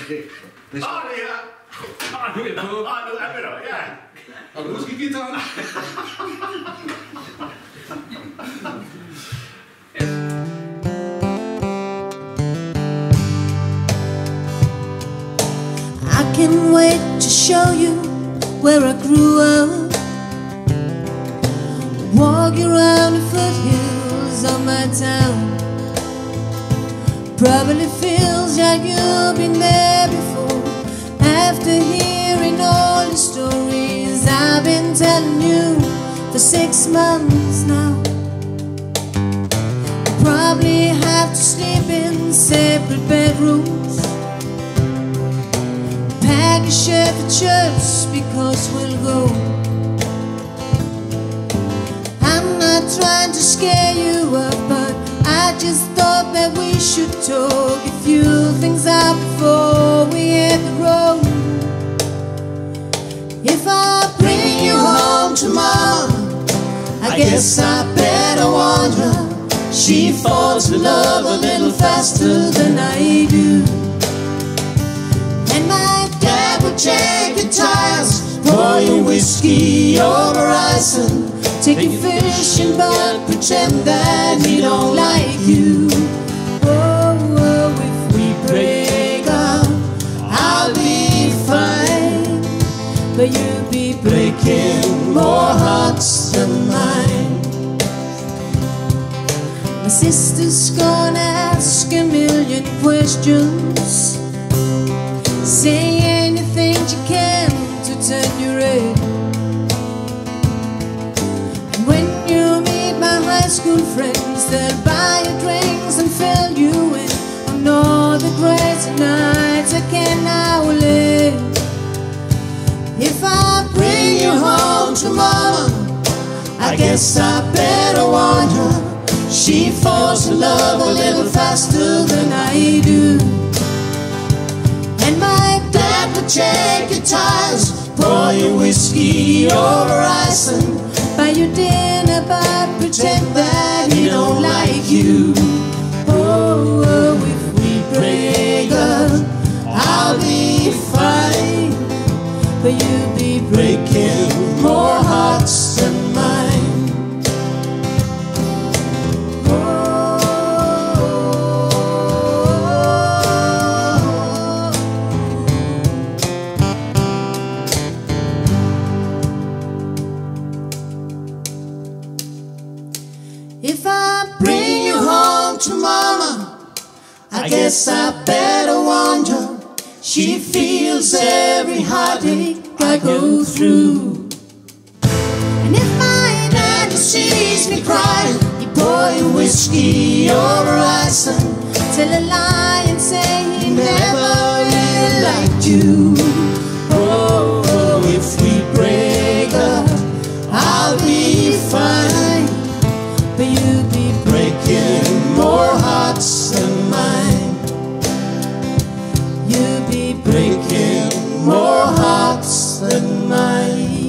Nu er jeg på. Nu er vi der, ja. Har du husket guitaren? I can't wait to show you where I grew up. Walk around the foothills of my town. Probably feels like you've been there before. After hearing all the stories I've been telling you for 6 months now, you probably have to sleep in separate bedrooms. Pack a shirt for church because we'll go. I'm not trying to scare you up, but I just thought that we should talk a few things out before we hit the road. If I bring you home to Mama, I guess I better warn her. She falls in love a little faster than I do. And my dad would check your tires, pour you whiskey over ice, and take you fishing but pretend that he don't like you. Oh, if we break up, I'll be fine, but you'll be breaking more hearts than mine. My sister's gonna ask a million questions. Say anything you can to turn you red. And when you meet my high school friends, they'll buy you drinks and fill you in on all the crazy nights I can't now live. If I bring you home to Mama, I guess I better warn her. She falls in love a little faster than I do. And my dad would check your tires, pour you whiskey over ice, and buy you dinner but pretend that he don't like you. Oh, if we break up, I'll be fine, but you'll be breaking more hearts than mine. If I bring you home to Mama, I guess I better warn her. She feels every heartache I go through. And if my daddy sees me crying, he pour you whiskey over ice and tell a lie and say he never really liked you. Oh, if we break up, I'll be fine, but you'll be breaking more hearts than mine. You'll be breaking more hearts than mine.